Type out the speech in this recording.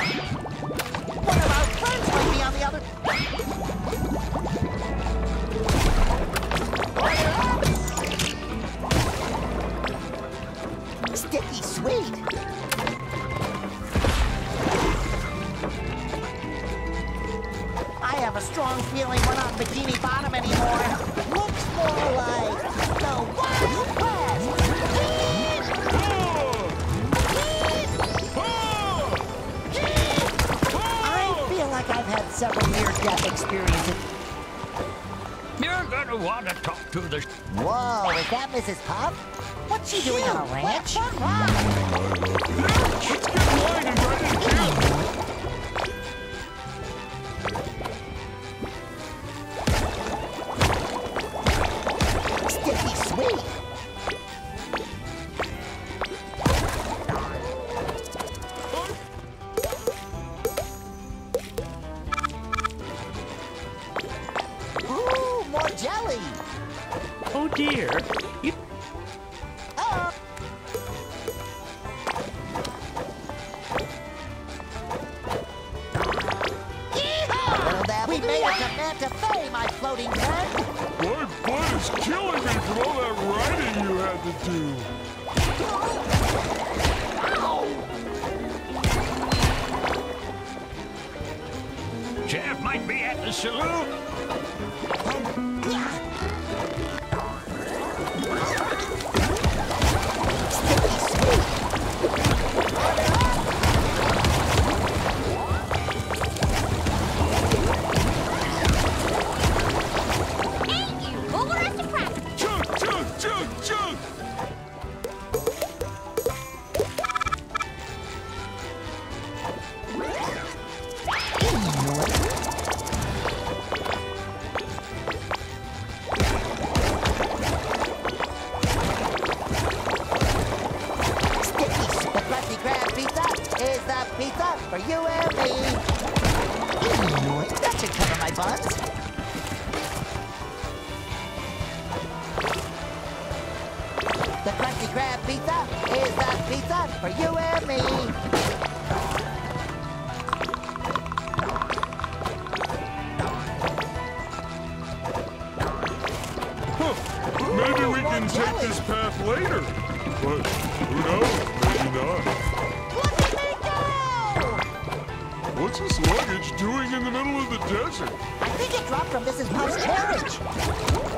One of our friends might be on the other... Sticky sweet. I have a strong feeling we're not Bikini Bottom anymore. Looks more like the Wild West. I feel like I've had several near-death experiences. You're gonna want to talk to the... Whoa, is that Mrs. Puff? What's she doing on a ranch? Let's get wine and right in jail. Sticky sweet. Ooh, more jelly. Oh dear. You... We made it to Manta Fe, my floating friend. My butt is killing me from all that riding you had to do. Jeff might be at the saloon. Sticky sweet. Chug! Pizza for you and me. That should cover my buns. The Krusty Krab pizza is the pizza for you and me. Huh. Maybe we can take this path later. But who knows? Maybe not. What's this luggage doing in the middle of the desert? I think it dropped from Mrs. Puff's carriage.